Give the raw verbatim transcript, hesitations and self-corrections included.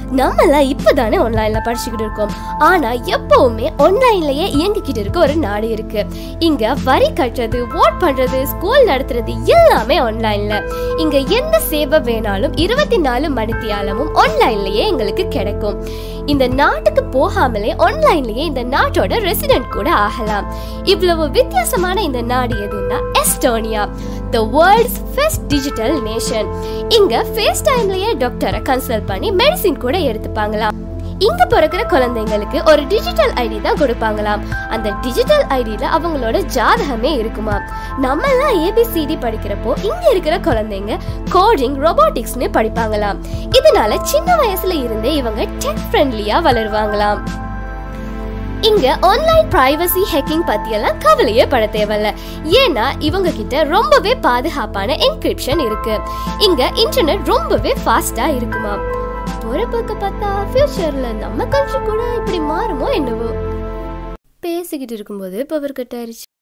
நம்மளாம் இப்பதானே ஆன்லைன்ல படிச்சுக்கிட்டு இருக்கோம். ஆனா எப்பவுமே ஆன்லைன்லயே இயங்கிக்கிட்டு இருக்க ஒரு நாடு இருக்கு. இங்க வரி கட்டுறது, ஓட் பண்றது, ஸ்கூல் நடத்துறது எல்லாமே ஆன்லைன்ல. இங்க எந்த சேவை வேணாலும் இருபத்தி நாலு மணித்தியாலமும் ஆன்லைன்லயே எங்களுக்கு கிடைக்கும். இந்த நாட்டுக்கு போகாமலே ஆன்லைன்லயே இந்த நாட்டோட ரெசிடென்ட் கூட ஆகலாம். இவ்வளவு வித்தியாசமான இந்த நாடு எதுன்னா Estonia, the world's first digital nation. இங்க ஃபேஸ் டைம்லயே டாக்டரை கன்சல்ட் பண்ணி மெடிசின் கூட எடுத்துப்பாங்களாம். இங்க பிறக்கிற குழந்தைங்களுக்கு ஒரு டிஜிட்டல் ஐடி தான் கொடுப்பாங்களாம். அந்த டிஜிட்டல் ஐடியில அவங்களோட ஜாதகமே இருக்குமா. நம்ம எல்லாம் ஏபிசிடி படிக்கிறப்போ இங்க இருக்கிற குழந்தைங்க கோடிங், ரோபோட்டிக்ஸ்னு படிப்பாங்களாம். இதனால சின்ன வயசுல இருந்தே இவங்க டெக் ஃப்ரெண்ட்லியா வளருவாங்களாம். இங்க ஆன்லைன் பிரைவசி ஹேக்கிங் பத்தி எல்லாம் கவலையே பட தேவையில்ல. ஏன்னா இவங்க கிட்ட ரொம்பவே பாதுகாப்பான என்கிரிப்ஷன் இருக்கு. இங்க இன்டர்நெட் ரொம்பவே ஃபாஸ்டா இருக்குமா. ஒரு பக்கம் பார்த்தா ஃபியூச்சர்ல நம்ம கண்ட்ரி கூட இப்படி மாறுமோ என்னவோ. பேசிக்கிட்டு இருக்கும்போது பவர் கட் ஆயிருச்சு.